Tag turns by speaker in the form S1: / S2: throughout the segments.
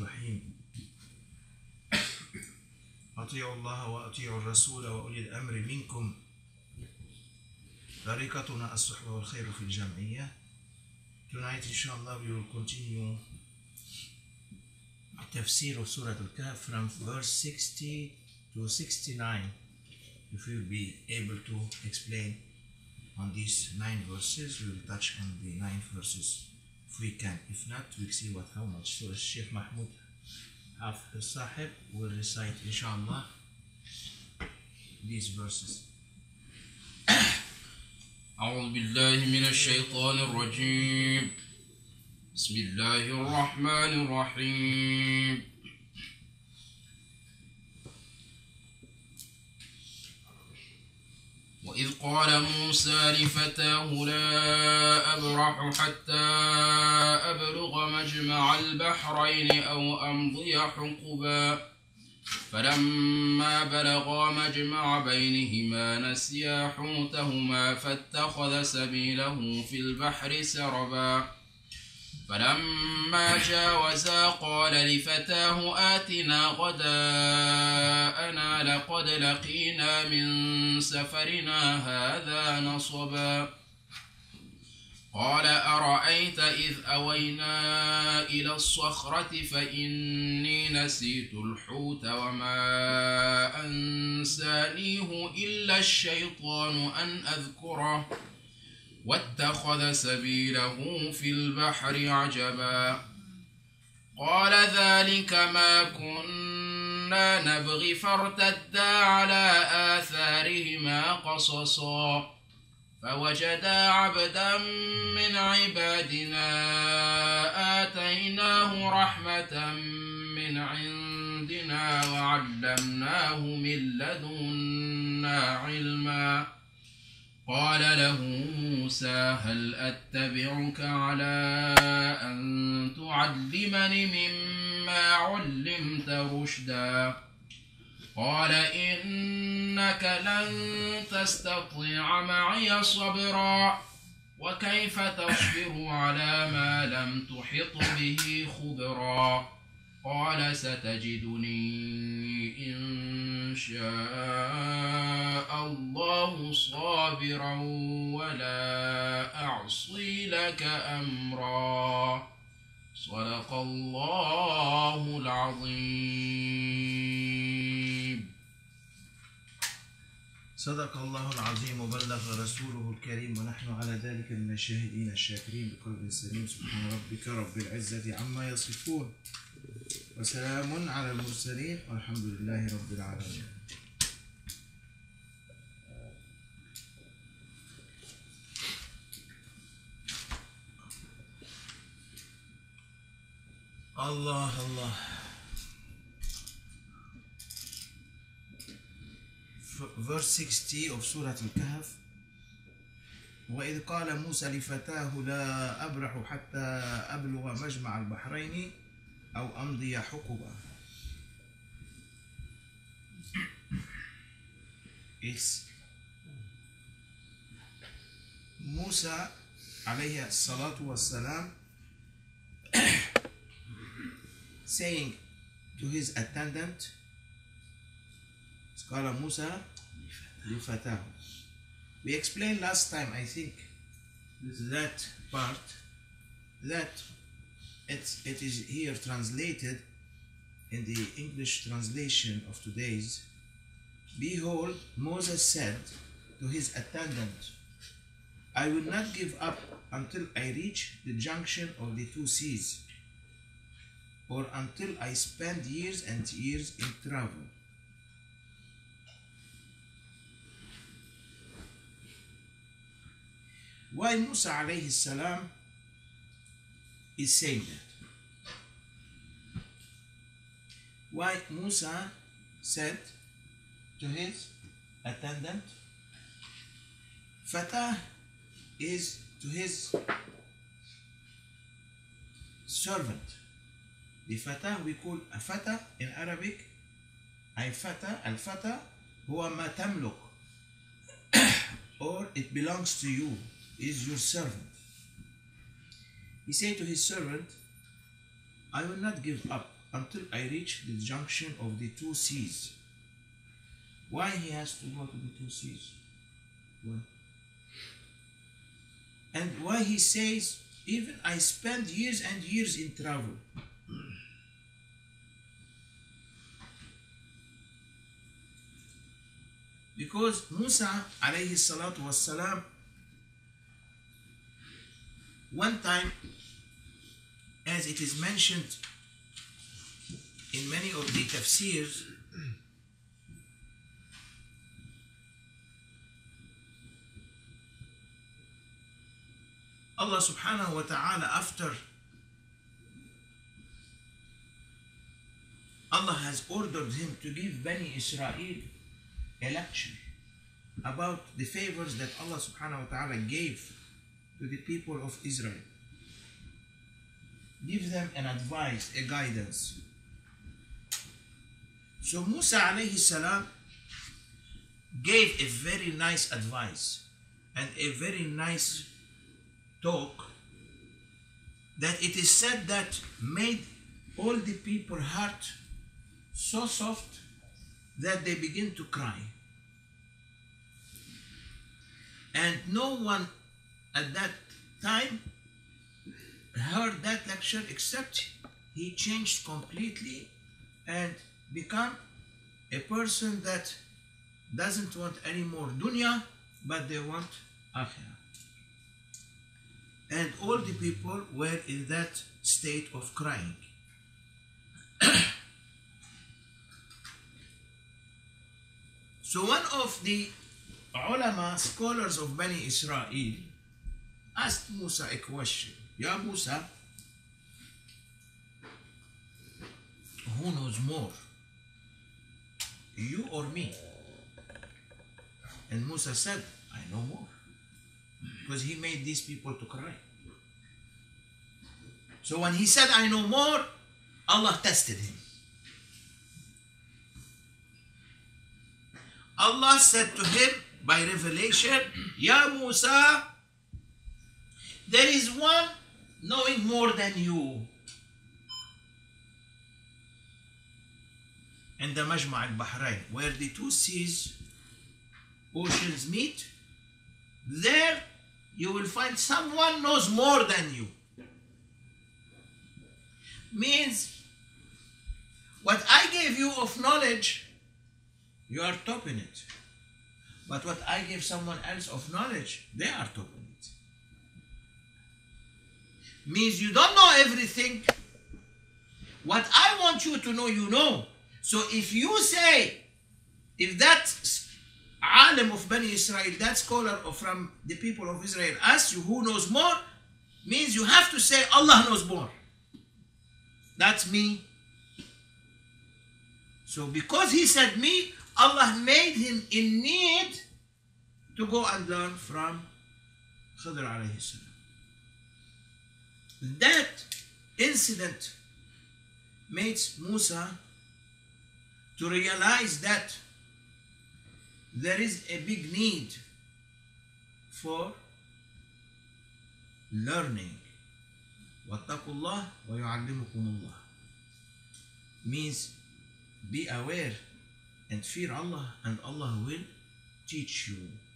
S1: الرحيم أطيعوا الله وأطيعوا الرسول وأولي الأمر منكم. طريقتنا الصحبة والخير في الجمعية. Tonight inshallah we will continue tafsir of Surah Al-Kahf from verse 60 to 69. If we will be able to explain on these 9 verses, we will touch on the 9 verses if we can. If not, we'll see how much. So Sheikh Mahmoud Hafid Sahib will recite inshallah these verses.
S2: أعوذ بالله من الشيطان الرجيم. بسم الله الرحمن الرحيم. وإذ قال موسى لفتاه لا أبرح حتى أبلغ مجمع البحرين أو أمضي حقبا فلما بلغا مجمع بينهما نسيا حوتهما فاتخذ سبيله في البحر سربا فلما جاوزا قال لفتاه آتنا غداءنا لقد لقينا من سفرنا هذا نصبا قال أرأيت إذ أوينا إلى الصخرة فإني نسيت الحوت وما أنسانيه إلا الشيطان أن أذكره واتخذ سبيله في البحر عجبا قال ذلك ما كنا نبغي فارتدا على آثارهما قصصا فوجدا عبدا من عبادنا آتيناه رحمة من عندنا وعلمناه من لدنا علما قال له موسى هل أتبعك على أن تعلمني مما علمت رشدا قال إنك لن تستطيع معي صبرا وكيف تصبر على ما لم تحط به خبرا قال ستجدني إن شاء الله صابرا ولا أعصي لك أمرا صدق الله العظيم.
S1: صدق الله العظيم وبلغ رسوله الكريم ونحن على ذلك من الشاهدين الشاكرين بقلب سليم. سبحان ربك رب العزة عما يصفون وسلام على المرسلين والحمد لله رب العالمين. Allah Allah. Verse 60 of Surah Al-Kahf. وإذ قال موسى لفتاه لا أبرح حتى أبلغ مجمع البحرين أو أمضي حقبا. It's Musa عليه الصلاة والسلام saying to his attendant, قال موسى لفتاه. We explained last time, I think, that part, that it is here translated in the English translation of today's. Behold, Moses said to his attendant, I will not give up until I reach the junction of the 2 seas, or until I spend years and years in travel. Why Musa alayhi salam is saying that? Why Musa said to his attendant, Fatah is to his servant. The Fatah we call a Fatah in Arabic. Al-Fatah huwa ma tamluk, or it belongs to you, is your servant. He said to his servant, I will not give up until I reach the junction of the two seas. Why he has to go to the two seas? Why? And why he says, even I spend years and years in travel. Because Musa alayhi salatu wassalam, one time, as it is mentioned in many of the tafsirs, Allah subhanahu wa ta'ala, after Allah has ordered him to give Bani Israel a lecture about the favors that Allah subhanahu wa ta'ala gave to the people of Israel. Give them an advice, a guidance. So Musa alayhi salam gave a very nice advice and a very nice talk that it is said that made all the people's heart so soft that they begin to cry. And no one at that time heard that lecture except he changed completely and become a person that doesn't want any more dunya, but they want akhirah. And all the people were in that state of crying. So one of the ulama, scholars of Bani Israel, asked Musa a question. Ya Musa, who knows more, you or me? And Musa said, I know more, because he made these people to cry. So when he said, I know more, Allah tested him. Allah said to him by revelation, Ya Musa, there is one knowing more than you. In the Majma' al-Bahrain, where the two seas, oceans meet, there you will find someone knows more than you. Means, what I gave you of knowledge, you are top in it. But what I give someone else of knowledge, they are top in it. Means you don't know everything. What I want you to know, you know. So if you say, if that alim of Bani Israel, that scholar from the people of Israel asks you who knows more, means you have to say Allah knows more. That's me. So because he said me, Allah made him in need to go and learn from Khidr alayhi salam. That incident makes Musa to realize that there is a big need for learning. وَاتَّقُوا اللَّهَ وَيُعَلِّمُكُمُ اللَّهُ. Means be aware and fear Allah, and Allah will teach you.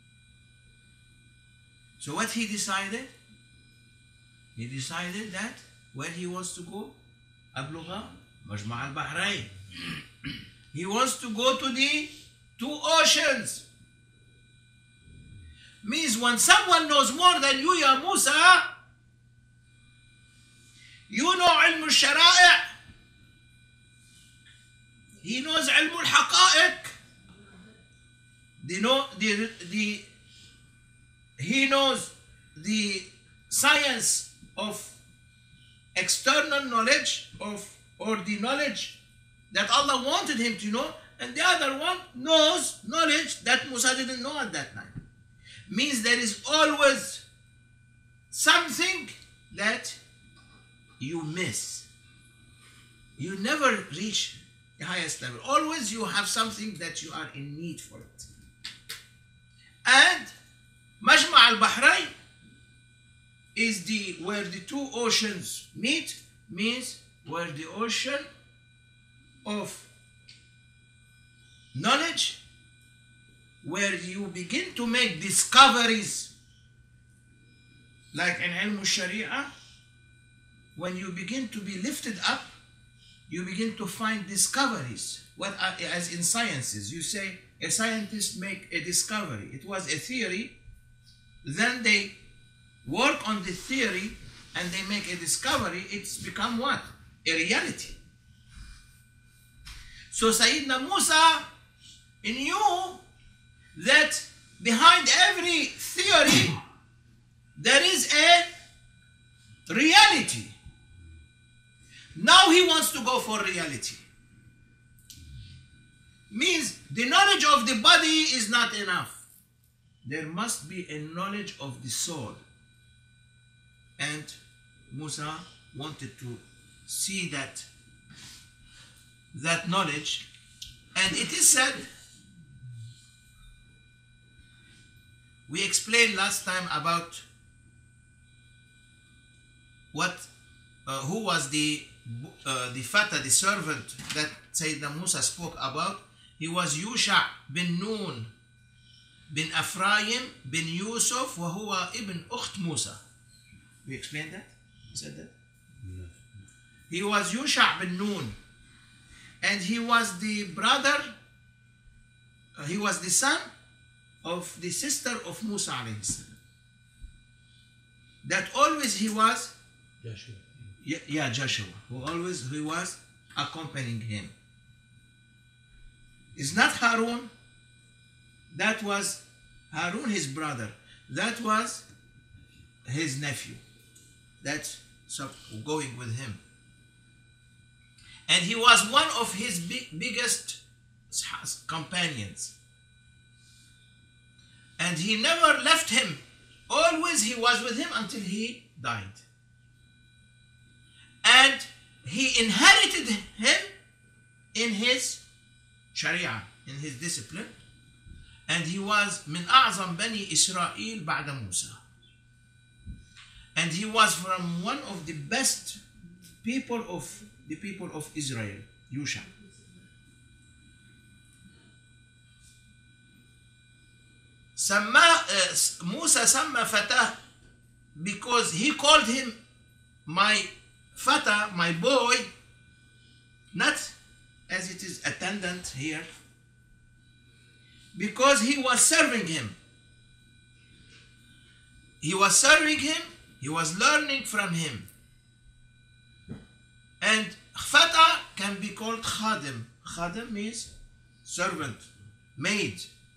S1: So what he decided? He decided that where he wants to go, Ablugha, Majma' al-Bahrain. He wants to go to the two oceans. Means when someone knows more than you, Ya Musa, you know ilm al-shara'i'. He knows ilm al-haqa'iq. He knows the science of external knowledge or the knowledge that Allah wanted him to know, and the other one knows knowledge that Musa didn't know at that time. Means there is always something that you miss. You never reach the highest level. Always you have something that you are in need for it. And Majma' al-Bahrain is where the two oceans meet, means where the ocean of knowledge where you begin to make discoveries, like in Ilm al-Sharia, when you begin to be lifted up, you begin to find discoveries. What are, as in sciences, you say a scientist make a discovery. It was a theory, then they work on the theory and they make a discovery. It's become what? A reality. So Sayyidina Musa knew that behind every theory there is a reality. Now he wants to go for reality. Means the knowledge of the body is not enough. There must be a knowledge of the soul. And Musa wanted to see that knowledge. And it is said, we explained last time about who was the Fata, the servant that Sayyidina Musa spoke about. He was Yusha bin Nun bin Ephraim bin Yusuf wa huwa ibn Ukht Musa. We explained that? We said that? No. He was Yusha bin Nun, and he was the brother, he was the son of the sister of Musa alayhi salam. That always he was Joshua. Yeah, Joshua, he was accompanying him. It's not Harun. That was Harun, his brother. That was his nephew. That's going with him. And he was one of his biggest companions. And he never left him. Always he was with him until he died. And he inherited him in his Sharia, in his discipline. And he was min a'zam bani Israel ba'da Musa. And he was from one of the best people of the people of Israel, Yusha. Musa Samma Fatah, because he called him my Fata, my boy, not as it is attendant here, because he was serving him. He was serving him, he was learning from him. And Fata can be called Khadim. Khadim means servant, maid.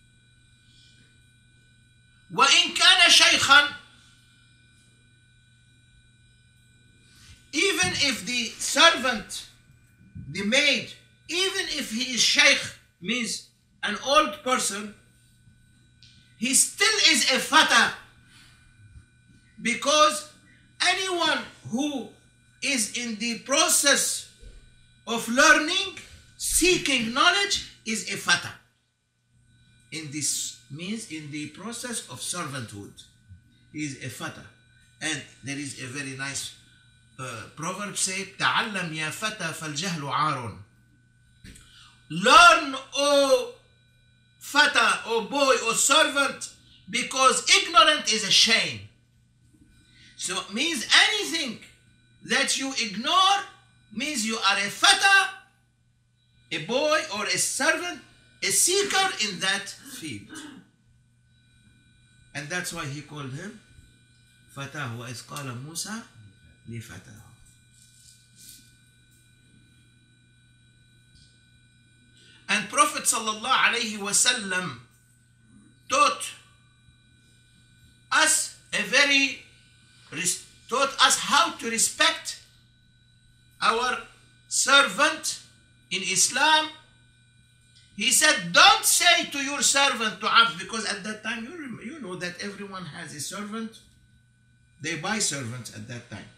S1: وإن كان شيخا, even if the servant, the maid, even if he is sheikh, means an old person, he still is a fata, because anyone who is in the process of learning, seeking knowledge, is a fata. In this means in the process of servanthood, he is a fata. And there is a very nice proverb say, تعلم يا فتى فالجهل عار. Learn, O fata, O boy, O servant, because ignorant is a shame. So it means anything that you ignore means you are a fata, a boy or a servant, a seeker in that field. And that's why he called him Fatah, وَإِذْ قَالَ مُوسَى لِفَتَاهُ. And Prophet sallallahu alayhi wasallam taught us how to respect our servant in Islam. He said, don't say to your servant, to Abd, because at that time, you know that everyone has a servant. They buy servants at that time.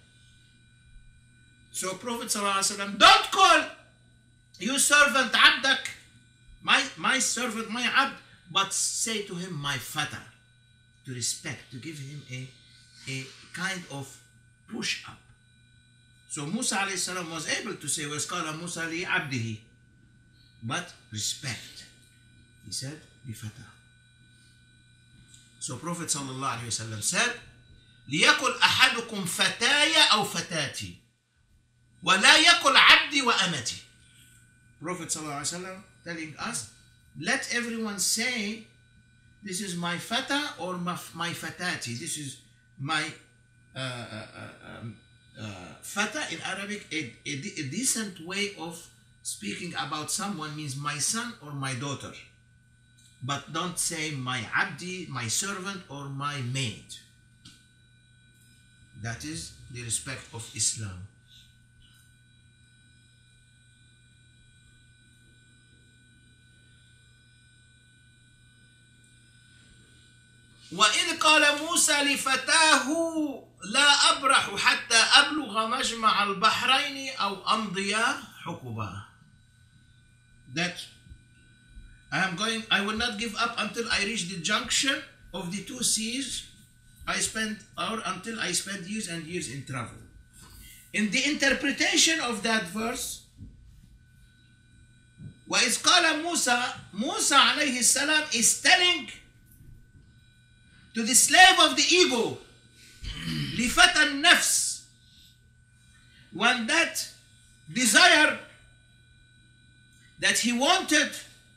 S1: So Prophet ﷺ, don't call your servant Abdak, my servant, my Abd, but say to him, my Fata, to respect, to give him a kind of push up. So Musa ﷺ was able to say, وَإِذْ قَالَ مُوسَى لِعَبْدِهِ, but respect. He said, بفتى. So Prophet sallallahu alayhi wa sallam said, ليقل أحدكم فتاي أو فتاتي ولا يقل عبدي وأمتي. Prophet sallallahu alayhi wa sallam telling us, let everyone say, this is my fata or my fatati. This is my fata in Arabic, a decent way of speaking about someone means my son or my daughter. But don't say my abdi, my servant, or my maid. That is the respect of Islam. وإذ قال موسى لفتاه لا أبرح حتى أبلغ مجمع البحرين أو أمضي حقبا. That I will not give up until I reach the junction of the two seas until I spend years and years in travel. In the interpretation of that verse, وإذ قال Musa عليه السلام is telling to the slave of the ego, لفتى النفس, when that desire that he wanted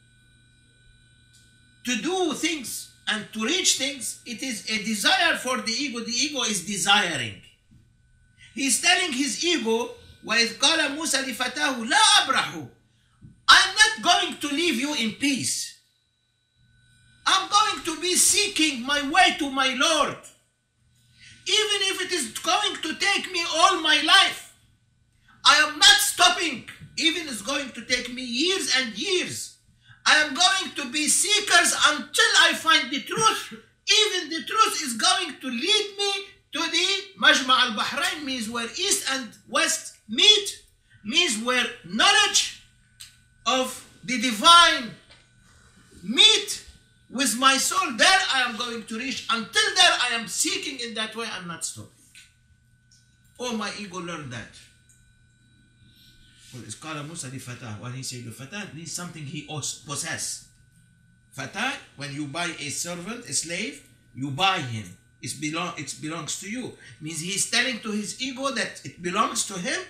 S1: to do things and to reach things, it is a desire for the ego. The ego is desiring. He is telling his ego, وَإِذْ قَالَ مُوسَى لِفَتَاهُ لَا أَبْرَحُ, I'm not going to leave you in peace. I'm going to be seeking my way to my Lord. Even if it is going to take me all my life, I am not stopping. Even if it's going to take me years and years, I am going to be seekers until I find the truth. Even the truth is going to lead me to the Majma' al-Bahrain, means where east and west meet, means where knowledge of the divine meet with my soul. There I am going to reach. Until there I am seeking in that way. I'm not stopping. Oh, my ego learned that. Well, it's called Musa li Fatah. When he said Fatah, it means something he possesses. Fatah, when you buy a servant, a slave, you buy him. It belongs to you. It means he is telling to his ego that it belongs to him.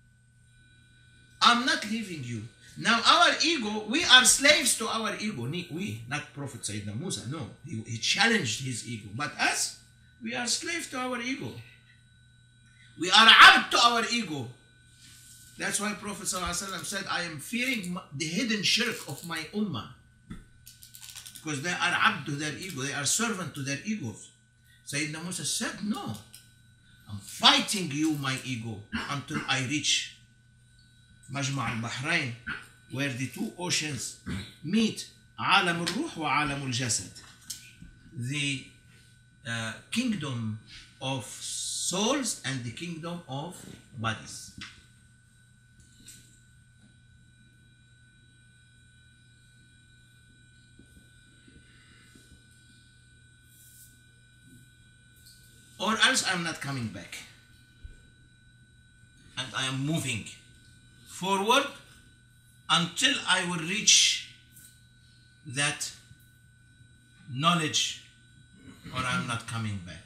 S1: I'm not leaving you. Now our ego, we are slaves to our ego. We, not Prophet Sayyidina Musa, no. He challenged his ego. But us, we are slaves to our ego. We are abd to our ego. That's why Prophet ﷺ said, I am fearing the hidden shirk of my ummah. Because they are abd to their ego. They are servant to their egos. Sayyidina Musa said, no. I'm fighting you, my ego, until I reach Majma' al-Bahrain, where the two oceans meet, عالم الروح وعالم الجسد, the kingdom of souls and the kingdom of bodies. Or else I'm not coming back. And I am moving forward until I will reach that knowledge, or I'm not coming back.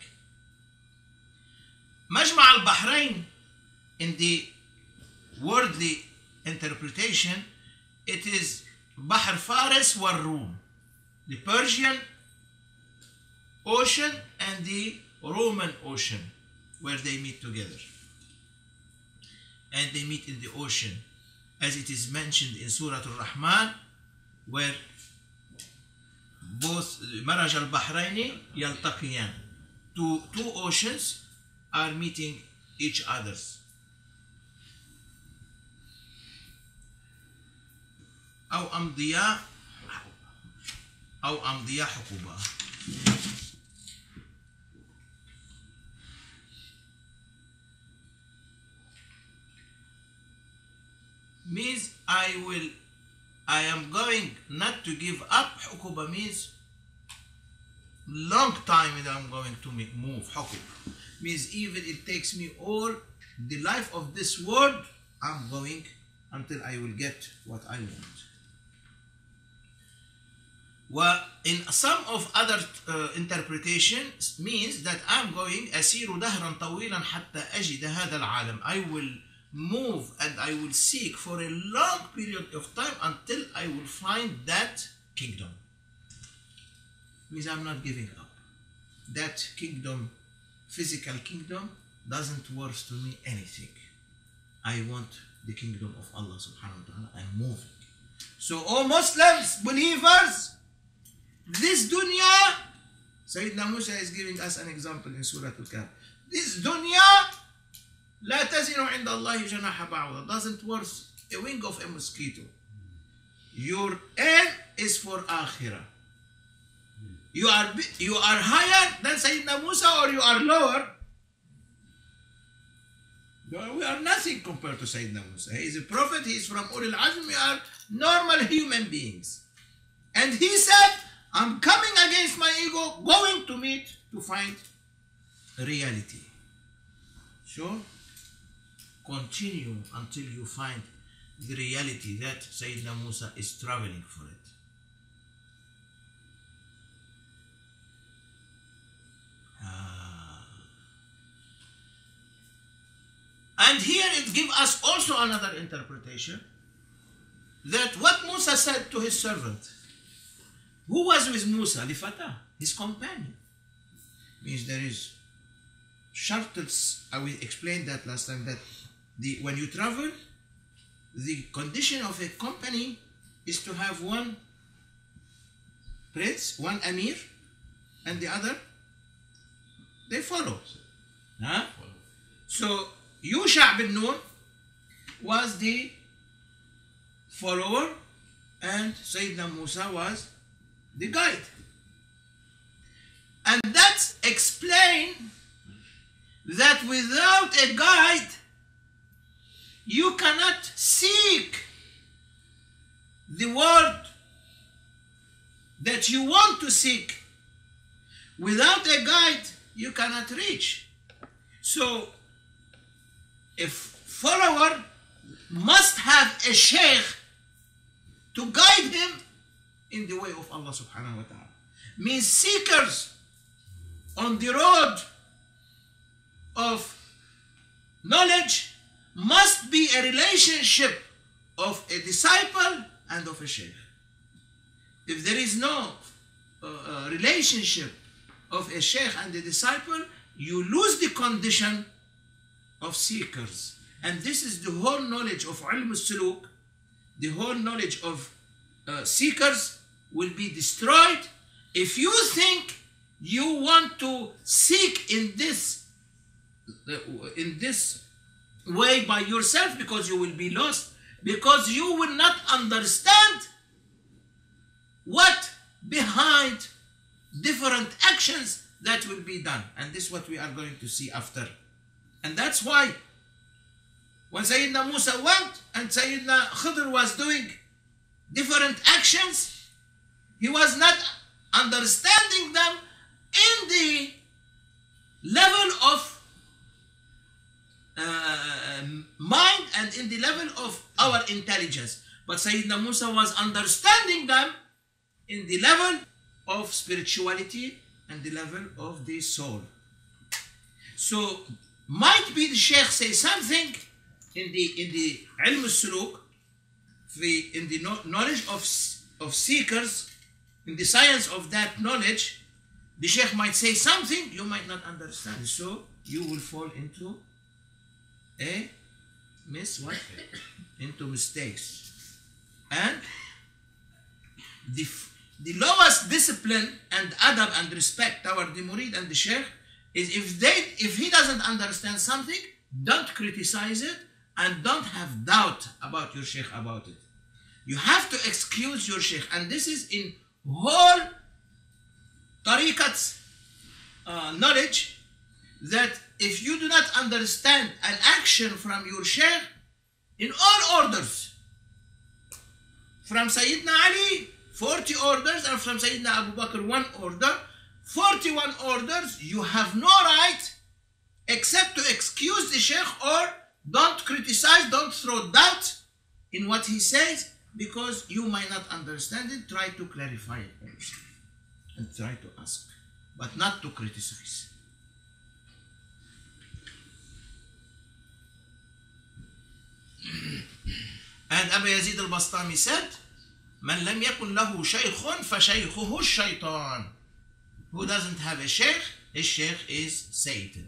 S1: Majma' al-Bahrain, in the worldly interpretation, it is Bahr Faris wa Rum, the Persian Ocean and the Roman Ocean, where they meet together. And they meet in the ocean, as it is mentioned in Surah Al-Rahman, where both Maraj al-Bahraini yaltaqiyan, two oceans are meeting each other. أو أمضيا حقوبا. Means I am going not to give up. Hukuba means long time that I'm going to move. Hukub means even it takes me all the life of this world, I'm going until I will get what I want. وإن some of other interpretations means that I'm going أسير دهرا طويلا حتى أجد هذا العالم. I will move and I will seek for a long period of time until I will find that kingdom. Means I'm not giving up. That kingdom, physical kingdom, doesn't worth to me anything. I want the kingdom of Allah subhanahu wa ta'ala. I'm moving. So, all Muslims, believers, this dunya, Sayyidina Musa is giving us an example in Surah Al-Kahf. This dunya, لا تزن عند الله جناح بعوضة, doesn't worth a wing of a mosquito. Your aim is for akhirah. You are higher than Sayyidina Musa or you are lower. We are nothing compared to Sayyidina Musa. He is a prophet, he is from Ulul Azm, we are normal human beings. And he said, I'm coming against my ego, going to meet to find reality. Sure? Continue until you find the reality that Sayyidina Musa is traveling for it. And here it gives us also another interpretation that what Musa said to his servant. Who was with Musa? Al-Fatah, his companion. Means there is shuttles. I will explain that last time, that when you travel, the condition of a company is to have one prince, one emir, and the other, they follow. Huh? So, Yusha bin Nun was the follower and Sayyidina Musa was the guide. And that explains that without a guide, you cannot seek the word that you want to seek. Without a guide, you cannot reach. So, a follower must have a sheikh to guide him in the way of Allah subhanahu wa ta'ala. Means seekers on the road of knowledge must be a relationship of a disciple and of a sheikh. If there is no relationship of a sheikh and a disciple, you lose the condition of seekers. And this is the whole knowledge of ilm al-suluk. The whole knowledge of seekers will be destroyed if you think you want to seek in this way by yourself, because you will be lost, because you will not understand what behind different actions that will be done. And this is what we are going to see after. And that's why when Sayyidina Musa went and Sayyidina Khidr was doing different actions, he was not understanding them in the level of mind and in the level of our intelligence. But Sayyidina Musa was understanding them in the level of spirituality and the level of the soul. So, might be the Sheikh say something in the ilm al-suluk, in the knowledge of seekers, in the science of that knowledge, the Sheikh might say something you might not understand. So you will fall into into mistakes. And the lowest discipline and adab and respect toward the murid and the Sheikh is if he doesn't understand something, don't criticize it and don't have doubt about your Sheikh about it. You have to excuse your Sheikh, and this is in whole tariqat's knowledge, that if you do not understand an action from your Sheikh in all orders, from Sayyidina Ali 40 orders, and from Sayyidina Abu Bakr 1 order, 41 orders, you have no right except to excuse the Sheikh or don't criticize, don't throw doubt in what he says, because you might not understand it, try to clarify it and try to ask, but not to criticize. And Abu Yazid al-Bastami said, من لم يكن له شيخ فشيخه الشيطان. Who doesn't have a sheikh, his sheikh is Satan.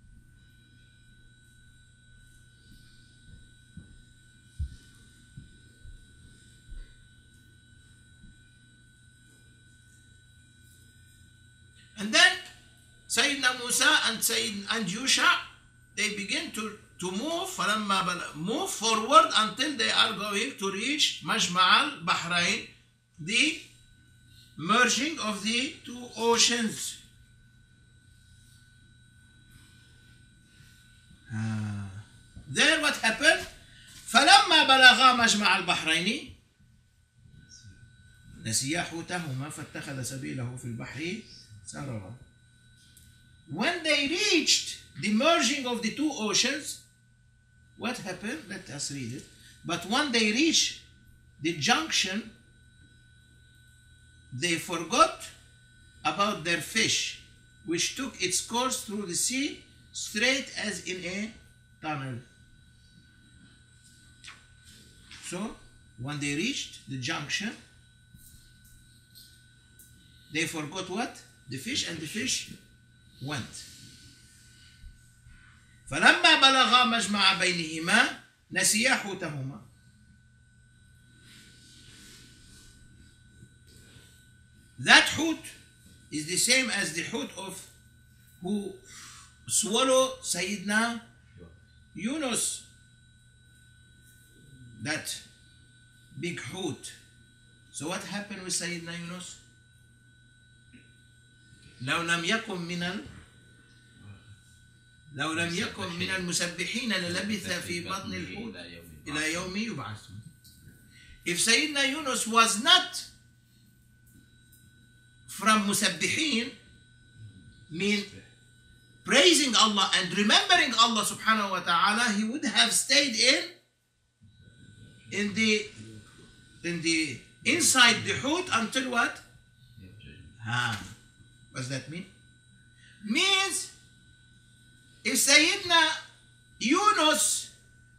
S1: And then Sayyidina Musa and Yusha, they begin to move forward until they are going to reach Majma' al-Bahrain, the merging of the two oceans. There what happened? فلما بلغا مجمع البحرين نسيا حوتهما فاتخذ سبيله في البحر سربا. When they reached the merging of the two oceans, what happened? Let us read it. But when they reached the junction, they forgot about their fish, which took its course through the sea straight as in a tunnel. So, when they reached the junction, they forgot what? The fish, and the fish went. فلما بلغا مجمع بينهما نسيا حوتهما. That hoot is the same as the hoot of who swallowed Sayyidina Yunus. That big hoot. So what happened with Sayyidina Yunus? لو لم يكن من المسبحين للبث في بطن الحوت إلى يوم يبعثون. If Sayyidina Yunus was not from مسبحين, mean praising Allah and remembering Allah subhanahu wa ta'ala, he would have stayed in the inside the hoot until what? What does that mean? Means if Sayyidina Yunus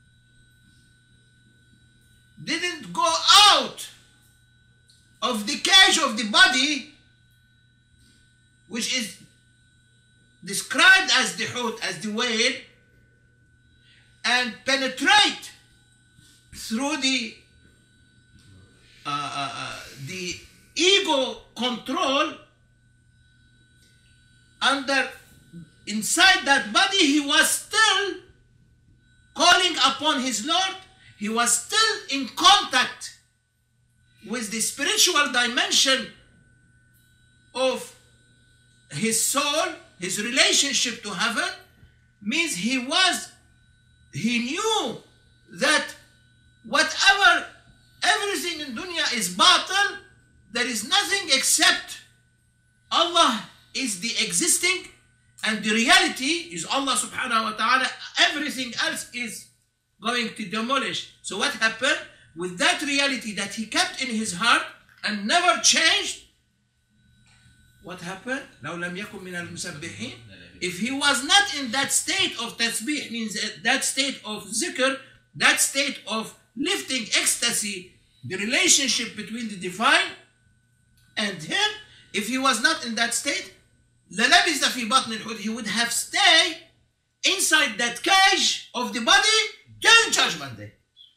S1: didn't go out of the cage of the body, which is described as the hoot, as the whale, and penetrate through the ego control inside that body, he was still calling upon his Lord. He was still in contact with the spiritual dimension of his soul, his relationship to heaven. Means he knew that everything in dunya is batil, there is nothing except Allah is the existing, and the reality is Allah subhanahu wa ta'ala. Everything else is going to demolish. So what happened? With that reality that he kept in his heart and never changed, what happened? لو لم يكن من المسبحين. If he was not in that state of tasbih, means that state of zikr, that state of lifting ecstasy, the relationship between the divine and him, if he was not in that state, لَلَبِثَ فِي بَطْنِ الْحُوتِ, he would have stayed inside that cage of the body till Judgment Day.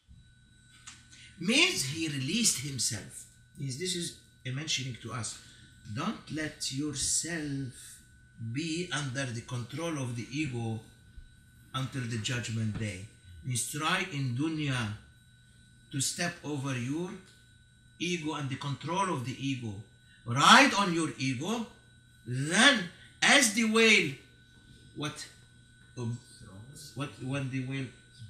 S1: Means he released himself. Means this is a mentioning to us. Don't let yourself be under the control of the ego until the Judgment Day. Means try in dunya to step over your ego and the control of the ego. Ride on your ego. Then, as the whale, when the whale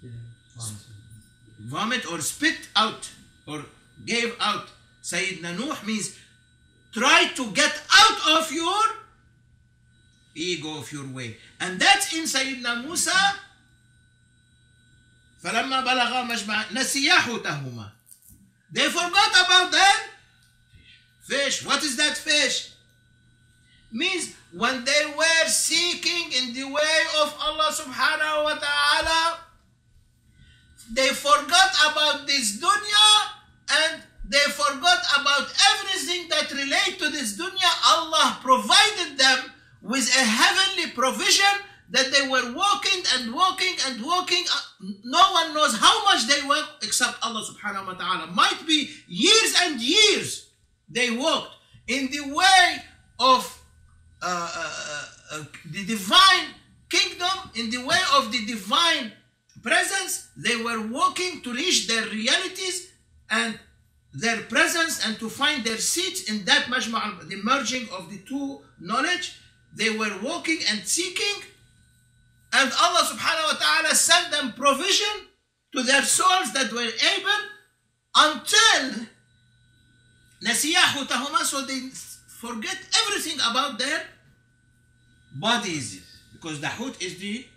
S1: vomit or spit out or gave out Sayyidina Nuh, means try to get out of your ego, of your way. And that's in Sayyidina Musa. فلما بلغا مجمع نسيا حوتهما. They forgot about the fish. What is that fish? Means when they were seeking in the way of Allah subhanahu wa ta'ala, they forgot about this dunya and they forgot about everything that relate to this dunya. Allah provided them with a heavenly provision that they were walking and walking and walking. No one knows how much they walked except Allah subhanahu wa ta'ala. Might be years and years they walked in the way of the divine kingdom, in the way of the divine presence. They were walking to reach their realities and their presence and to find their seats in that majma', the merging of the two knowledge. They were walking and seeking, and Allah subhanahu wa ta'ala sent them provision to their souls that were able until nasiyahutahuma, so they forget everything about their bodies, because the hut is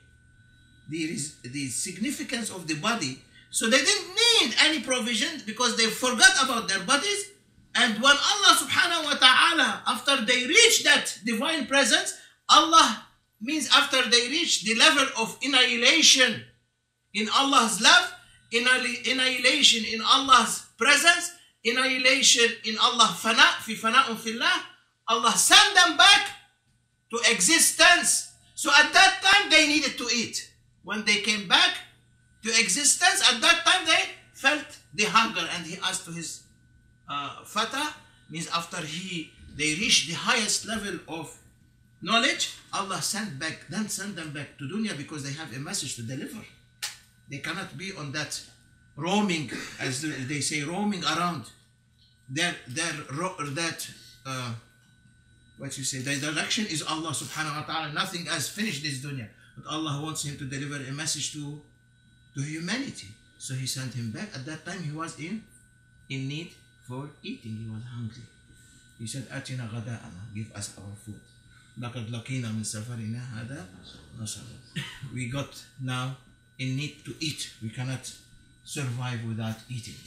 S1: the significance of the body. So they didn't need any provision because they forgot about their bodies. And when Allah subhanahu wa ta'ala, after they reach that divine presence, Allah means after they reach the level of annihilation in Allah's love, annihilation in Allah's presence, annihilation in Allah fana, fi fana'un fillah, Allah sent them back to existence. So at that time they needed to eat. When they came back to existence, at that time they felt the hunger, and he asked to his fata, means after they reached the highest level of knowledge, Allah sent them back to dunya because they have a message to deliver. They cannot be on that roaming, as they say, roaming around. What you say, the direction is Allah subhanahu wa ta'ala. Nothing has finished this dunya, but Allah wants him to deliver a message to humanity. So he sent him back. At that time he was in need for eating. He was hungry. He said, "Atina ghada'ana, give us our food. Laqad laqina min safarina hada nasaba." We got now in need to eat. We cannot survive without eating.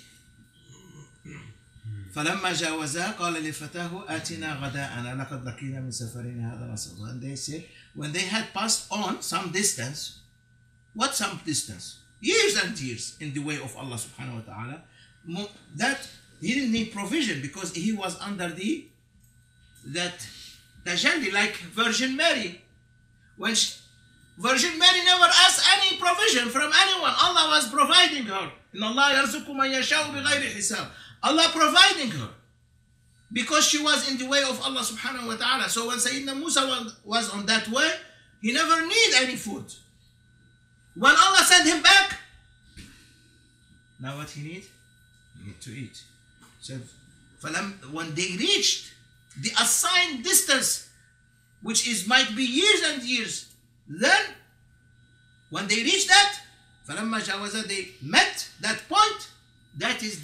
S1: فلما جاوزا قال لفتاه آتنا غداءنا لقد لقينا من سفرنا هذا نصبا. And they said, when they had passed on some distance, what some distance? Years and years in the way of Allah subhanahu wa ta'ala, that he didn't need provision because he was under that tajalli, like Virgin Mary. When Virgin Mary never asked any provision from anyone. Allah was providing her. إِنَّ اللَّهَ يَرْزُقُ مَنْ يَشَاءُ بِغَيْرِ حِسَابٍ. Allah providing her because she was in the way of Allah subhanahu wa ta'ala. So when Sayyidina Musa was on that way, he never need any food. When Allah sent him back, now what he need? He need to eat. So when they reached the assigned distance, which might be years and years, then when they reached that, فَلَمَّا جَاوَزَا, they met that point. That is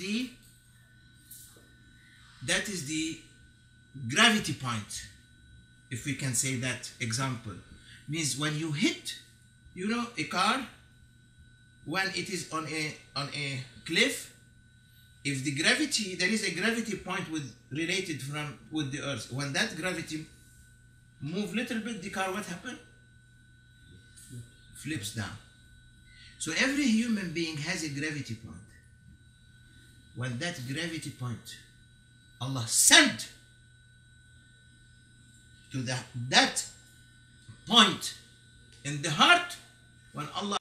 S1: the gravity point, if we can say that example. Means when you hit, a car, when it is on a cliff, if the gravity, there is a gravity point related with the earth. When that gravity move little bit, the car, what happened? Flips down. So every human being has a gravity point. When that gravity point Allah sent to that point in the heart, when Allah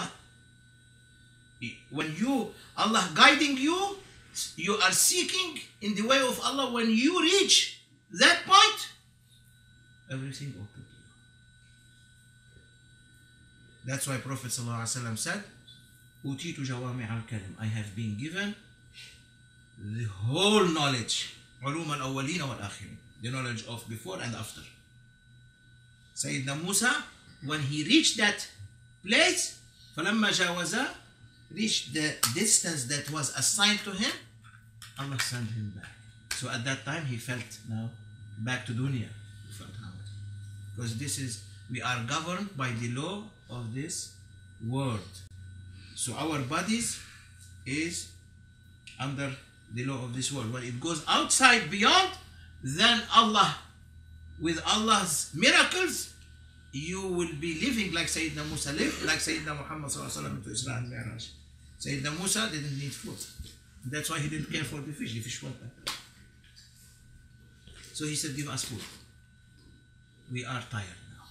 S1: guiding you, you are seeking in the way of Allah. When you reach that point, everything open to you. That's why Prophet ﷺ said, "Utitu jawami' al-kalim." I have been given the whole knowledge, علوم الأولين والآخرين, the knowledge of before and after. Sayyidina Musa, when he reached that place, فَلَمَّا جَاوَزَا, reached the distance that was assigned to him, Allah sent him back. So at that time he felt now back to dunya. He felt hungry. Because we are governed by the law of this world. So our bodies is under the law of this world. When it goes outside beyond, then Allah, with Allah's miracles, you will be living like Sayyidina Musa lived, like Sayyidina Muhammad into Isra and Mi'raj. Sayyidina Musa didn't need food. That's why he didn't care for the fish. The fish went back. So he said, give us food. We are tired now.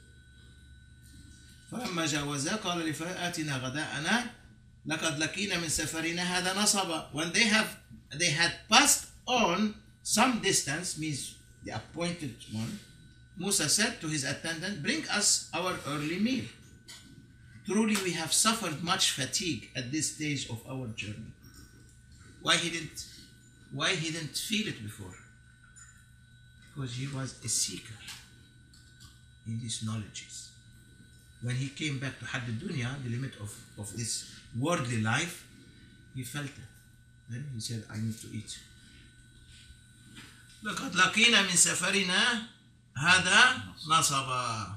S1: فلما جاوزا قال لفتاة غداءنا لقد لقينا من سفرنا هذا نصبا. When they had passed on some distance, means the appointed one, Musa said to his attendant, bring us our early meal. Truly we have suffered much fatigue at this stage of our journey. Why he didn't feel it before? Because he was a seeker in these knowledges. When he came back to Hadd al-Dunya, the limit of this worldly life, he felt it. Then he said, I need to eat. لقد لقينا من سفرنا هذا نصبا.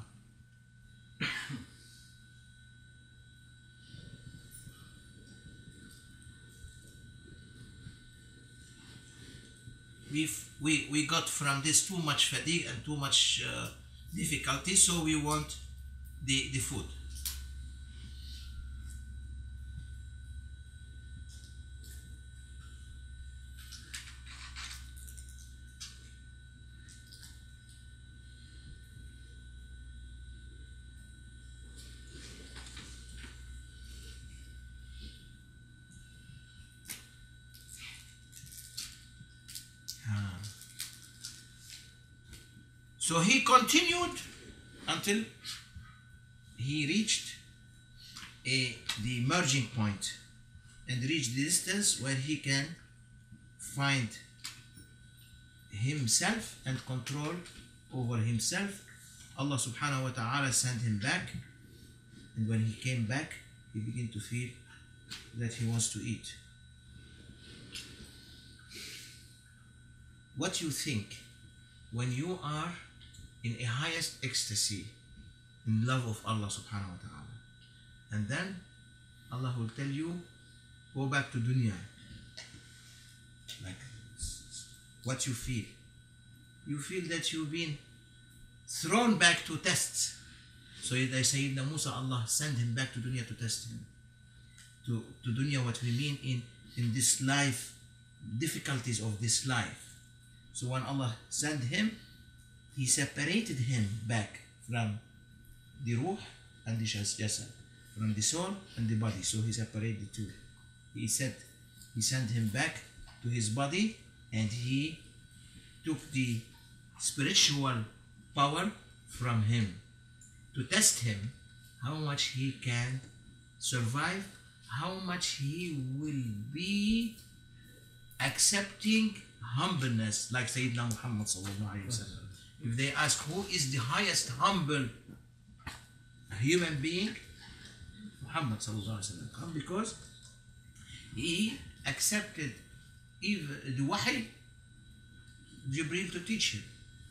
S1: We got from this too much fatigue and too much difficulty, so we want the food. So he continued until he reached the merging point and reached the distance where he can find himself and control over himself. Allah subhanahu wa ta'ala sent him back, and when he came back, he began to feel that he wants to eat. What you think when you are in a highest ecstasy, in love of Allah subhanahu wa ta'ala, and then Allah will tell you, go back to dunya. Like, what you feel? You feel that you've been thrown back to tests. So Sayyidina Musa, Allah sent him back to dunya to test him. To dunya, what we mean in this life, difficulties of this life. So when Allah sent him, he separated him back from the ruh and the jasad, from the soul and the body. So he separated the two. He said he sent him back to his body, and he took the spiritual power from him to test him how much he can survive, how much he will be accepting humbleness, like Sayyidina Muhammad sallallahu alaihi wasallam. If they ask who is the highest humble human being, Muhammad sallallahu alaihi wasallam, because he accepted even the wahi, Jibreel, to teach him,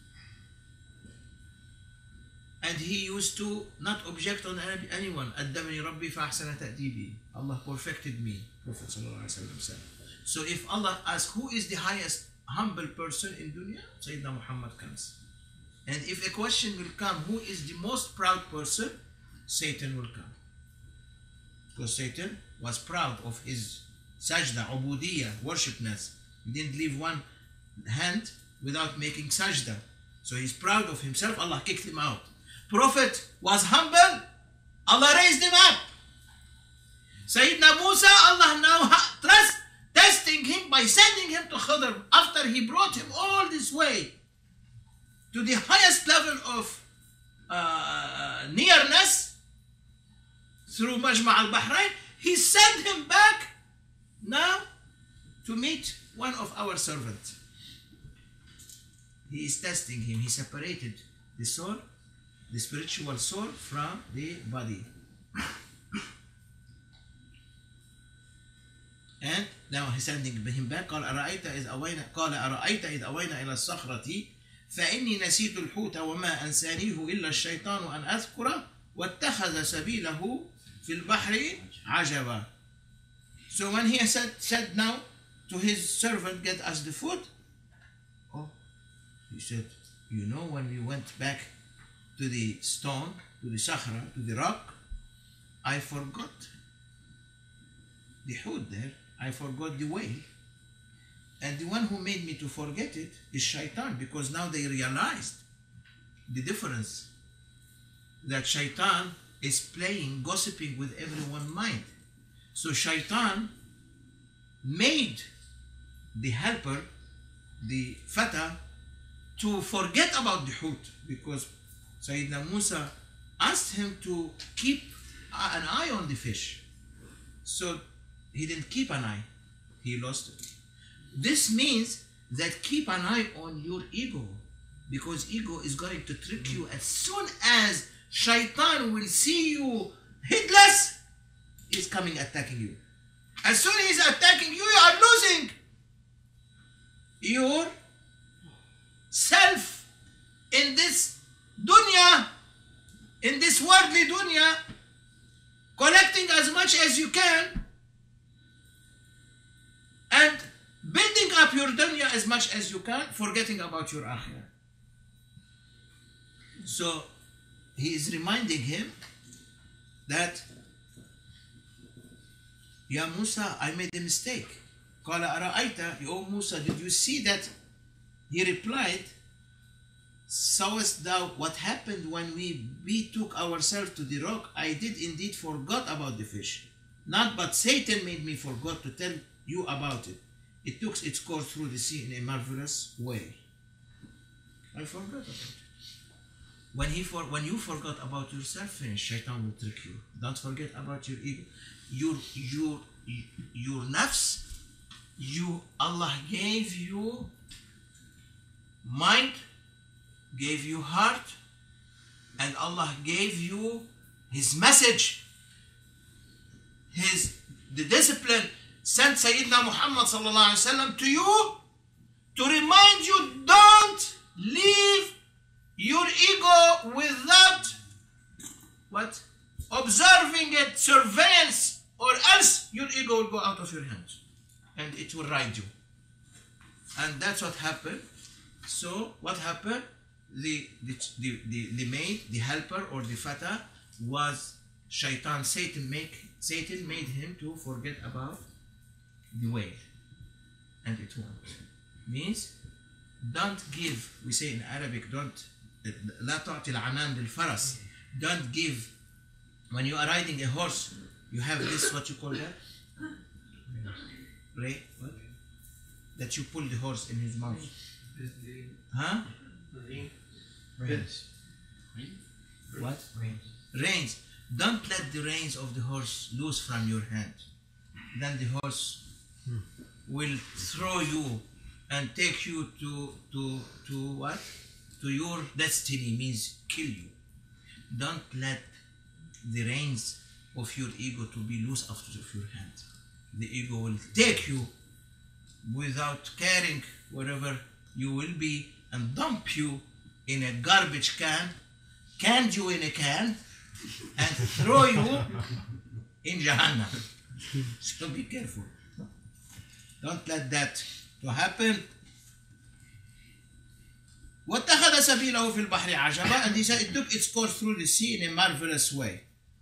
S1: and he used to not object on anyone. Addabani Rabbi fa ahsana ta'dibi. Allah perfected me, Prophet sallallahu alaihi wasallam said. So if Allah asks who is the highest humble person in dunya, Sayyidina Muhammad comes. And if a question will come, who is the most proud person, Satan will come. Because Satan was proud of his sajda, ubudiyya, worshipness. He didn't leave one hand without making sajda. So he's proud of himself, Allah kicked him out. Prophet was humble, Allah raised him up. Sayyidina Musa, Allah now testing him by sending him to Khidr after he brought him all this way to the highest level of nearness through Majma' al-Bahrain. He sent him back now to meet one of our servants. He is testing him. He separated the soul, the spiritual soul, from the body. And now he's sending him back. قال أرأيت إذ أوينا إلى الصخرة فإني نسيت الحوت وما أنسانيه إلا الشيطان أن أذكره واتخذ سبيله في البحر عجبا. So when he said now, to his servant, get us the food. Oh, he said, you know, when we went back to the stone, to the Sahara, to the rock, I forgot the hood there. I forgot the whale. And the one who made me to forget it is Shaitan, because now they realized the difference, that Shaitan is playing, gossiping with everyone's mind. So Shaitan made the helper, the Fata, to forget about the hood, because Sayyidina Musa asked him to keep an eye on the fish. So he didn't keep an eye, he lost it. This means that keep an eye on your ego, because ego is going to trick you. As soon as Shaitan will see you heedless, he's coming attacking you. As soon as he's attacking you, you are losing your self in this dunya, in this worldly dunya, collecting as much as you can and building up your dunya as much as you can, forgetting about your akhirah. So he is reminding him that, Ya Musa, I made a mistake. قال أرأيت, O Musa, did you see that? He replied, sawest thou what happened when we took ourselves to the rock? I did indeed forgot about the fish. Not but Satan made me forget to tell you about it. It took its course through the sea in a marvelous way. I forgot about it. When you forgot about yourself, finish. Shaitan will trick you. Don't forget about your ego. Your nafs, Allah gave you mind, gave you heart, and Allah gave you His message, the discipline, sent Sayyidina Muhammad sallallahu alaihi wasallam to you to remind you, don't leave your ego without what? Observing it, surveillance, or else your ego will go out of your hands and it will ride you. And that's what happened. So what happened? The maid, the helper, or the fata was Shaitan. Satan made him to forget about the whale, and it won't. Means don't give. We say in Arabic, don't. لا تعطي العنان للفرس. Don't give. When you are riding a horse, you have this, what you call that? Right? What? That you pull the horse in his mouth. Huh?
S3: Reins.
S1: What?
S3: Reins.
S1: Reins. Don't let the reins of the horse loose from your hand. Then the horse will throw you and take you to what? To your destiny, means kill you. Don't let the reins of your ego to be loose out of your hand. The ego will take you without caring wherever you will be and dump you in a garbage can, canned you in a can, and throw you in Jahannam. So be careful. Don't let that to happen. واتخذ سبيله في البحر عجبا, and he said it took its course through the sea in a marvelous way.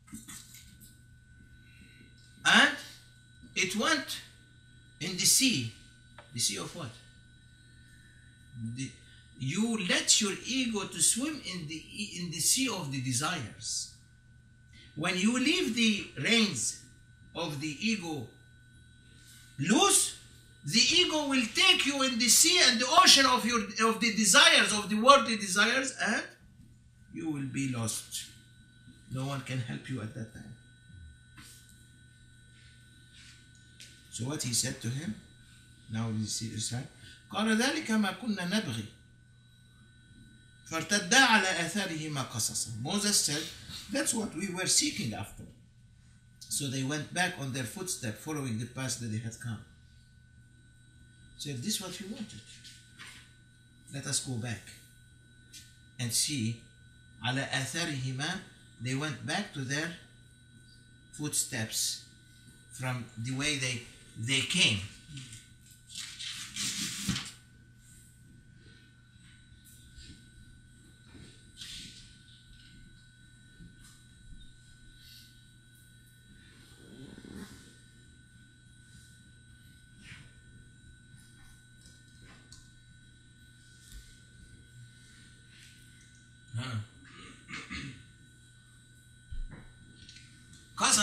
S1: And it went in the sea. The sea of what? You let your ego to swim in the sea of the desires. When you leave the reins of the ego loose, the ego will take you in the sea and the ocean of the desires, of the worldly desires, and you will be lost. No one can help you at that time. So what he said to him, now we see this right. قال ذلك ما كنا نبغي فارتدا على آثارهما قصصا. Moses said, that's what we were seeking after. So they went back on their footsteps, following the path that they had come. Said, this is what you wanted. Let us go back and see. على آثارهما, they went back to their footsteps from the way they came.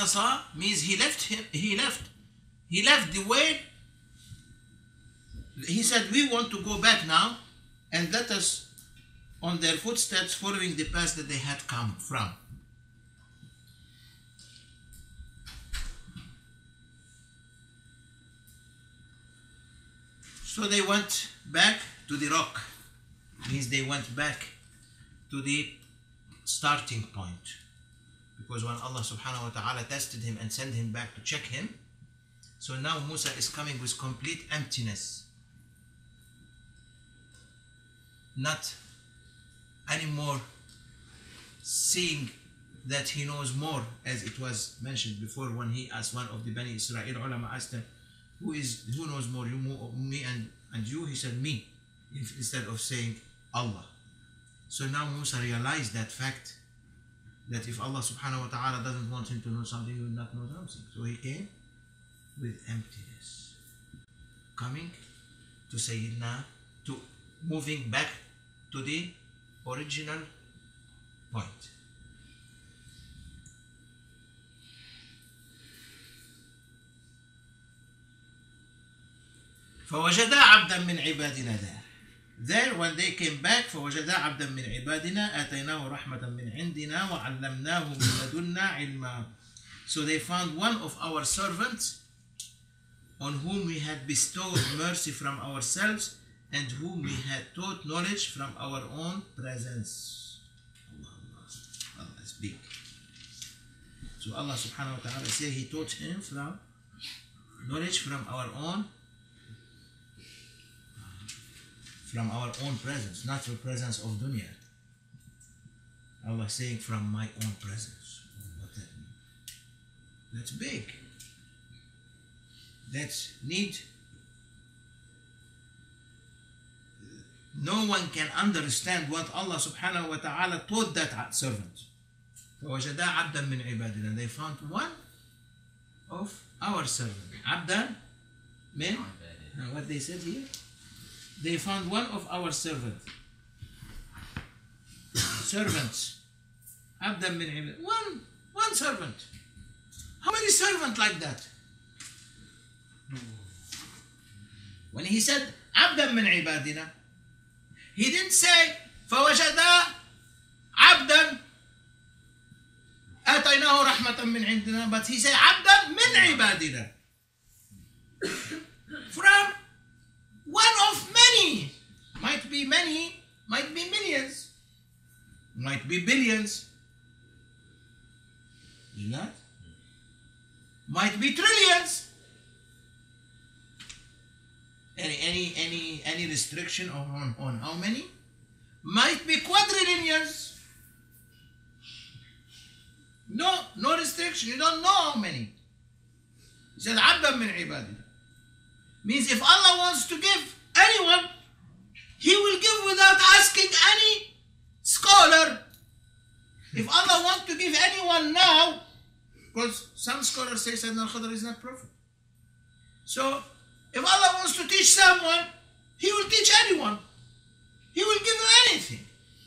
S1: Musa saw means he left the way. He said, we want to go back now and let us on their footsteps following the path that they had come from. So they went back to the rock, means they went back to the starting point. Because when Allah subhanahu wa ta'ala tested him and sent him back to check him, so now Musa is coming with complete emptiness. Not anymore seeing that he knows more, as it was mentioned before when he asked one of the Bani Israel ulama, asked him, who knows more, me and you? He said, me, instead of saying Allah. So now Musa realized that fact, that if Allah subhanahu wa ta'ala doesn't want him to know something, he will not know something. So he came with emptiness, coming to Sayyidina, to moving back to the original point. فوجدا عبدا من عبادنا There when they came back فوجدا عبدا من عبادنا آتيناه رحمة من عندنا وعلمناه من لدنا علما. So they found one of our servants on whom we had bestowed mercy from ourselves and whom we had taught knowledge from our own presence. Allah is big. So Allah subhanahu wa ta'ala says he taught him from knowledge from our own presence, not the presence of dunya. Allah saying from my own presence. What that means? That's big. That's neat. No one can understand what Allah subhanahu wa ta'ala taught that servant. فَوَجَدَا عَبْدًا مِنْ عِبَادِنَا. They found one of our servants. عَبْدًا min, what they said here? They found one of our servants. عَبْدًا مِنْ عِبَادِنَا. One servant. How many servants like that? When he said عَبْدًا مِنْ عِبَادِنَا, he didn't say فوجدا عبدا آتيناه رحمة من عندنا, but he said عبدا من عبادنا. From one of many. Might be many, might be millions, might be billions. Is that? Might be trillions. Any restriction on how many? Might be quadrillions. No restriction. You don't know how many. He said, عَبْدًا مِنْ عِبَادِنَا. Means if Allah wants to give anyone, He will give without asking any scholar. If Allah wants to give anyone now, because some scholars say Sayyidina al-Khidr is not prophet. So, if Allah wants to teach someone, He will teach anyone. He will give you anything.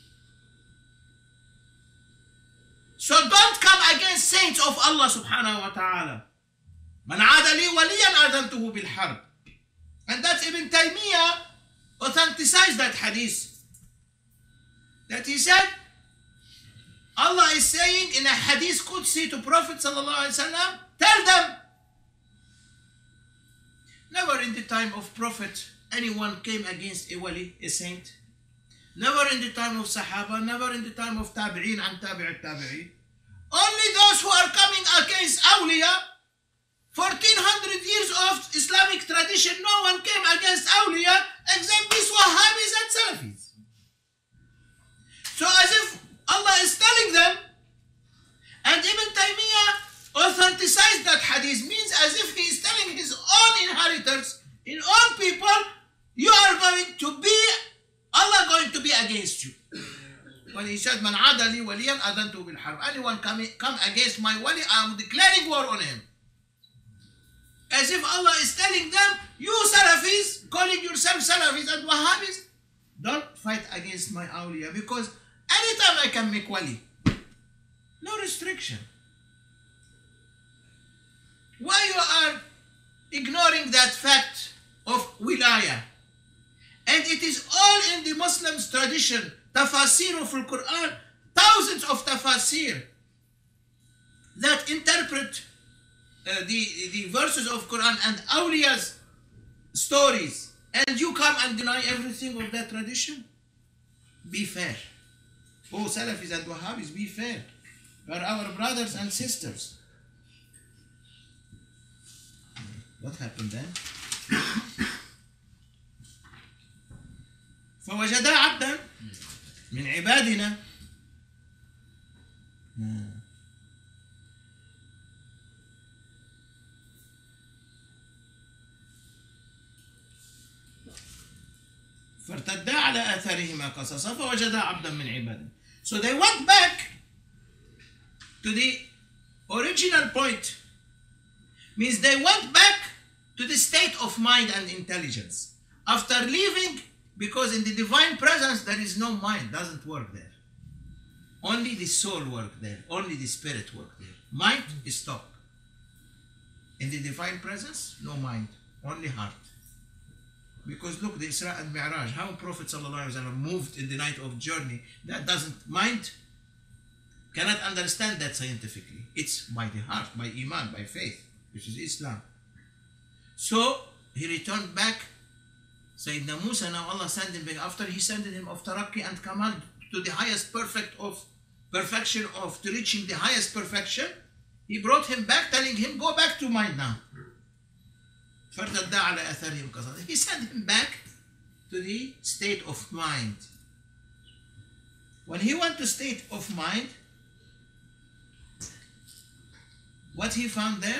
S1: So don't come against saints of Allah subhanahu wa ta'ala. Man aada li waliyan adantuhu bil harb. And that Ibn Taymiyyah authenticized that hadith. That he said, Allah is saying in a hadith Qudsi to Prophet sallallahu alaihi wasallam, tell them, never in the time of Prophet anyone came against a wali, a saint. Never in the time of Sahaba, never in the time of Tabi'in and Tabi'in. Only those who are coming against awliya, 1400 years of Islamic tradition, no one came against awliya except these Wahhabis and Salafis. So as if Allah is telling them, and Ibn Taymiyyah authenticized that hadith, means as if he is telling his own inheritors, his own people, you are going to be, Allah going to be against you. When he said, Man aada li waliyan adantu bil harb. Anyone come against my wali, I am declaring war on him. As if Allah is telling them, you Salafis, calling yourself Salafis and Wahhabis, don't fight against my awliya, because anytime I can make wali. No restriction. Why you are ignoring that fact of wilaya? And it is all in the Muslims' tradition, tafasir of the Quran, thousands of tafasir that interpret the verses of Quran and awliya's stories, and you come and deny everything of that tradition? Be fair. Oh, Salafis and Wahhabis, be fair. You are our brothers and sisters. What happened then? فوجدا عبدا من عبادنا فارتدا على آثارهما قصصا فوجدا عبدا من عبادنا. So they went back to the original point. Means they went back to the state of mind and intelligence after leaving, because in the divine presence there is no mind, doesn't work there. Only the soul work there, only the spirit work there. Mind is stop. In the divine presence, no mind, only heart. Because look, the Isra and Mi'raj, how Prophet ﷺ moved in the night of journey, that doesn't, mind cannot understand that scientifically. It's by the heart, by Iman, by faith, which is Islam. So he returned back. Sayyidina Musa, now Allah sent him back, after he sent him of Taraqi and Kamal to the highest perfection of to reaching the highest perfection, he brought him back, telling him, go back to mind now. He sent him back to the state of mind. When he went to state of mind, what he found there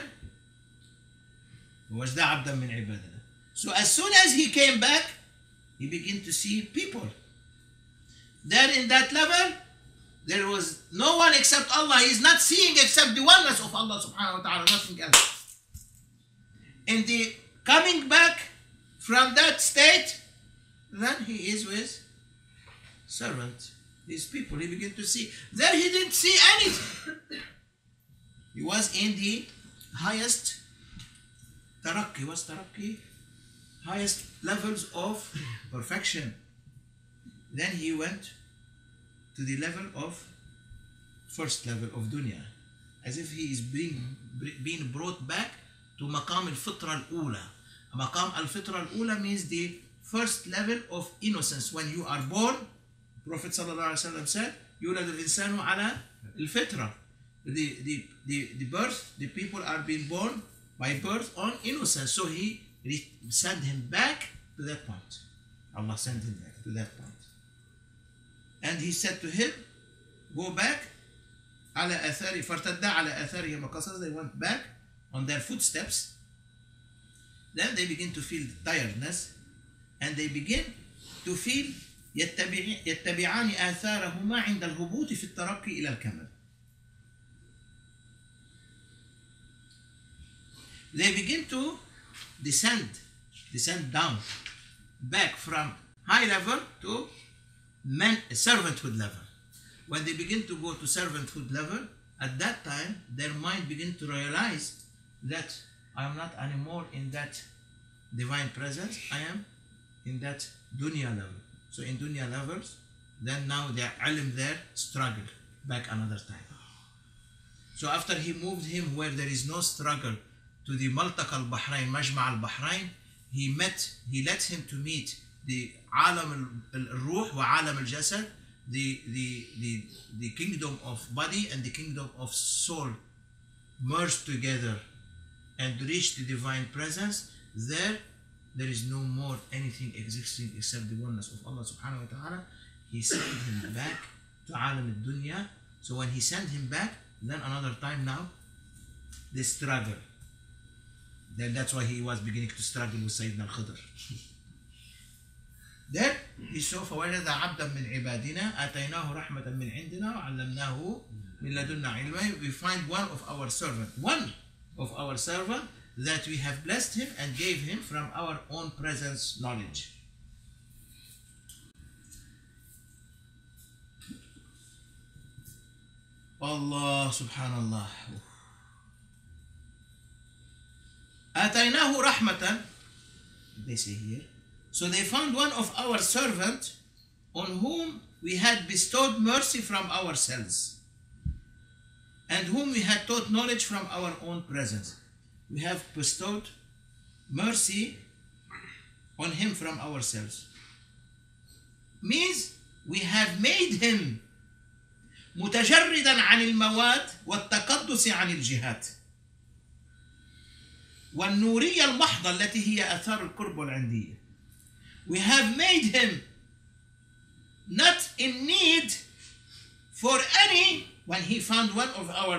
S1: was the abdan min ibadana. So as soon as he came back, he began to see people. There in that level, there was no one except Allah. He is not seeing except the oneness of Allah subhanahu wa ta'ala, nothing else. In the coming back from that state, then he is with servants, these people. He began to see. There he didn't see anything. He was in the highest taraqi. What's taraqi? Highest levels of perfection. Then he went to the level of first level of dunya, as if he is being brought back to maqam al-fitra al-ula. Maqam al-fitra al-ula means the first level of innocence. When you are born, Prophet ﷺ said, يولد الإنسان على الفطرة. The birth, the people are being born by birth on innocence. So he sent him back to that point. Allah sent him back to that point. And he said to him, go back, على آثاري فارتدا على آثارهم قصصا. They went back on their footsteps. Then they begin to feel tiredness, and they begin to feel يتبعان آثارهما عند الهبوط في الترقي إلى الكمال. They begin to descend down, back from high level to servanthood level. When they begin to go to servanthood level, at that time their mind begin to realize that I am not anymore in that divine presence, I am in that dunya level. So in dunya levels, then now their ilm there struggle back another time. So after he moved him where there is no struggle to the Maltaqa al-Bahrain, Majma' al-Bahrain, he let him to meet the Alam al-Ruh wa Alam al-Jasad, the kingdom of body and the kingdom of soul merged together and reach the divine presence. There is no more anything existing except the oneness of Allah subhanahu wa ta'ala. He sent him back to Alam al-Dunya. So when he sent him back, then another time now, they struggle. Then that's why he was beginning to struggle with Sayyidina al-Khidr. Then he saw فَوَجَدَ عَبْدًا مِنْ عِبَادِنَا آتَيْنَاهُ رَحْمَةً مِنْ عِنْدِنَا وَعَلَّمْنَاهُ مِنْ لَدُنَّا عِلْمًا. We find one of our servant that we have blessed him and gave him from our own presence knowledge. Allah subhanallah. آتَيْنَاهُ رَحْمَةً, they say here. So they found one of our servants on whom we had bestowed mercy from ourselves, and whom we had taught knowledge from our own presence. We have bestowed mercy on him from ourselves. Means we have made him متجردا عن المواد والتقدس عن الجهات والنورية المحضة التي هي آثار القرب والعندية. We have made him not in need for any, when he found one of our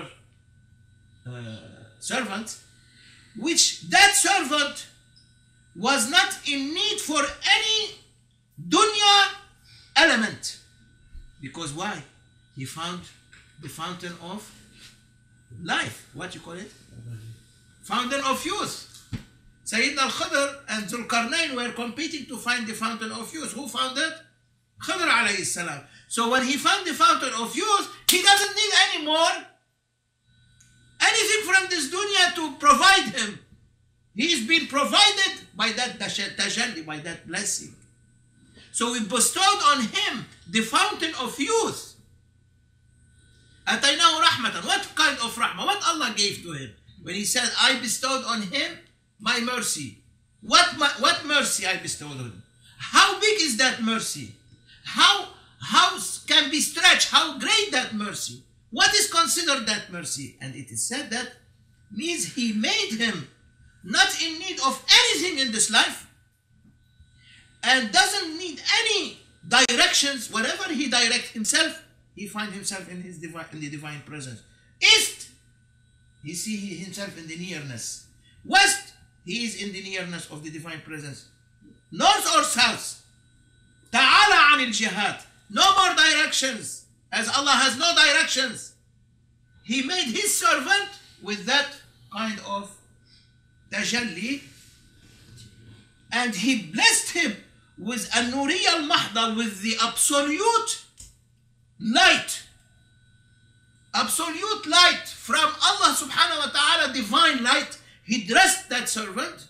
S1: servants, which that servant was not in need for any dunya element. Because why? He found the fountain of life. What you call it? Fountain of youth. Sayyidina al-Khidr and Zulkarnain were competing to find the fountain of youth. Who found it? Khidr alayhi salam. So when he found the fountain of youth, he doesn't need any more anything from this dunya to provide him. He's been provided by that tajalli, by that blessing. So we bestowed on him the fountain of youth. أَتَيْنَاهُ رَحْمَةً. What kind of rahmah? What Allah gave to him? When he said, I bestowed on him my mercy. What mercy I bestowed on him? How big is that mercy? How can be stretched? How great that mercy? What is considered that mercy? And it is said that means he made him not in need of anything in this life and doesn't need any directions. Wherever he directs himself, he finds himself in the divine presence. East, he sees himself in the nearness. West, he is in the nearness of the divine presence. North or south, ta'ala anil jihad. No more directions, as Allah has no directions. He made his servant with that kind of tajalli, and he blessed him with an-nuriyya al-mahda, with the absolute light. Absolute light from Allah subhanahu wa ta'ala, divine light. He dressed that servant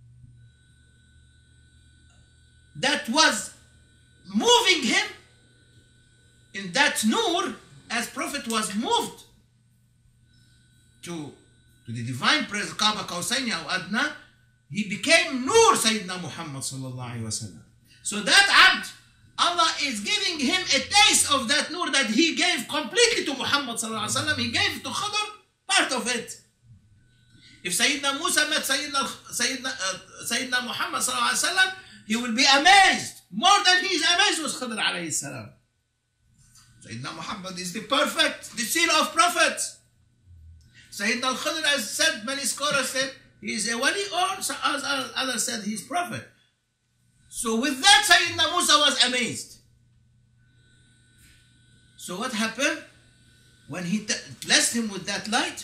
S1: that was moving him in that nur, as Prophet was moved to the divine presence, Qaba Qawsayni aw Adna. He became Nur Sayyidina Muhammad sallallahu alayhi wa sallam. So that abd, Allah is giving him a taste of that nur that he gave completely to Muhammad sallallahu alayhi wa sallam. He gave to Khidr part of it. If Sayyidina Musa met Sayyidina Muhammad sallallahu alayhi wa sallam, he will be amazed more than he is amazed with Khidr alayhi salam. Sayyidina Muhammad is the perfect, the seal of prophets. Sayyidina al-Khidr, as said, many scholars said, he is a wali, or as others said, he is prophet. So with that, Sayyidina Musa was amazed. So what happened? When he blessed him with that light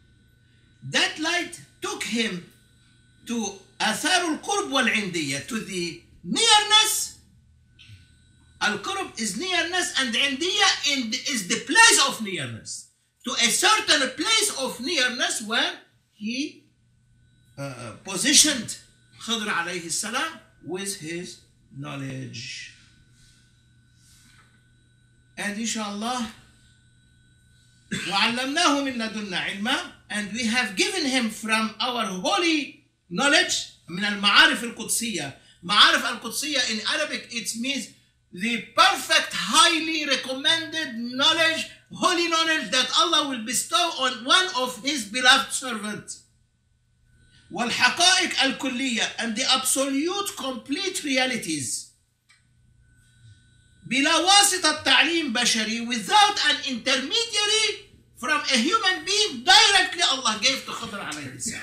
S1: took him to Athar al-Qurb wal-Indiyya, to the nearness. Al-Qurb is nearness, and Indiyya is the place of nearness. To a certain place of nearness where he positioned Khidr alayhi salam with his knowledge. And inshallah, وَعَلَّمْنَاهُ مِنْ لَدُنَّا عِلْمًا, and we have given him from our holy knowledge, من المعارف القدسية. معارف القدسية in Arabic, it means the perfect, highly recommended knowledge, holy knowledge that Allah will bestow on one of his beloved servants. والحقائق الكلية, and the absolute complete realities. بلا واسطة تعليم بشري, without an intermediary from a human being, directly Allah gave to Khidr alayhi salam.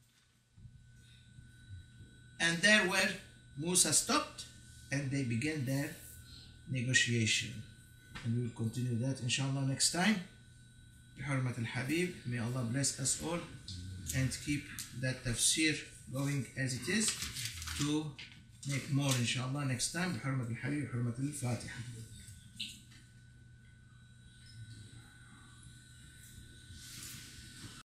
S1: And there where Musa stopped, and they began their negotiation. And we will continue that inshallah next time. بحرمة الحبيب, may Allah bless us all and keep that tafsir going as it is, to make more inshallah next time. بحرمة الحبيب, بحرمة الفاتحة.